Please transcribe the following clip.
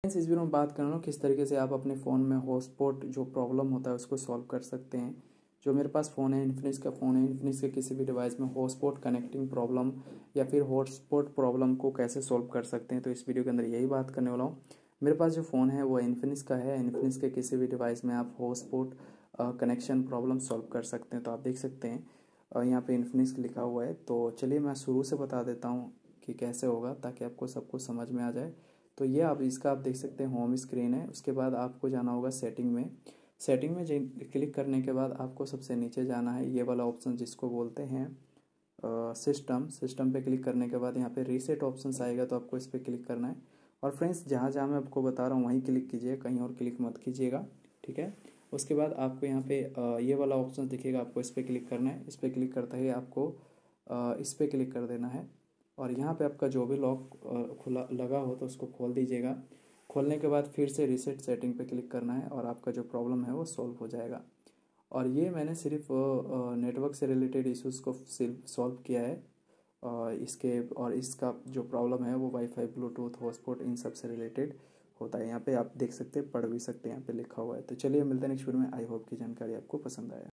इस वीडियो में बात करना किस तरीके से आप अपने फ़ोन में हॉटस्पॉट जो प्रॉब्लम होता है उसको सॉल्व कर सकते हैं। जो मेरे पास फ़ोन है, इन्फिनिक्स का फ़ोन है, इन्फिनिक्स के किसी भी डिवाइस में हॉटस्पॉट कनेक्टिंग प्रॉब्लम या फिर हॉटस्पॉट प्रॉब्लम को कैसे सॉल्व कर सकते हैं, तो इस वीडियो के अंदर यही बात करने वाला हूँ। मेरे पास जो फ़ोन है वो इन्फिनिक्स का है। इन्फिनिक्स के किसी भी डिवाइस में आप हॉटस्पॉट कनेक्शन प्रॉब्लम सॉल्व कर सकते हैं। तो आप देख सकते हैं यहाँ पे इन्फिनिक्स लिखा हुआ है। तो चलिए मैं शुरू से बता देता हूँ कि कैसे होगा, ताकि आपको सब कुछ समझ में आ जाए। तो ये आप इसका आप देख सकते हैं होम स्क्रीन है। उसके बाद आपको जाना होगा सेटिंग में। सेटिंग में क्लिक करने के बाद आपको सबसे नीचे जाना है, ये वाला ऑप्शन जिसको बोलते हैं सिस्टम पे क्लिक करने के बाद यहाँ पे रीसेट ऑप्शंस आएगा, तो आपको इस पर क्लिक करना है। और फ्रेंड्स जहाँ जहाँ मैं आपको बता रहा हूँ वहीं क्लिक कीजिए, कहीं और क्लिक मत कीजिएगा, ठीक है। उसके बाद आपको यहाँ पे ये वाला ऑप्शन दिखेगा, आपको इस पर क्लिक करना है। इस पर क्लिक करते ही आपको इस पर क्लिक कर देना है और यहाँ पे आपका जो भी लॉक खुला लगा हो तो उसको खोल दीजिएगा। खोलने के बाद फिर से रीसेट सेटिंग पे क्लिक करना है और आपका जो प्रॉब्लम है वो सॉल्व हो जाएगा। और ये मैंने सिर्फ नेटवर्क से रिलेटेड इश्यूज़ को सिर्फ सॉल्व किया है। इसके और इसका जो प्रॉब्लम है वो वाईफाई, ब्लूटूथ, हॉटस्पॉट इन सब से रिलेटेड होता है। यहाँ पे आप देख सकते हैं, पढ़ भी सकते हैं, यहाँ पे लिखा हुआ है। तो चलिए मिलते हैं नेक्स्ट वीडियो में। आई होप की जानकारी आपको पसंद आया।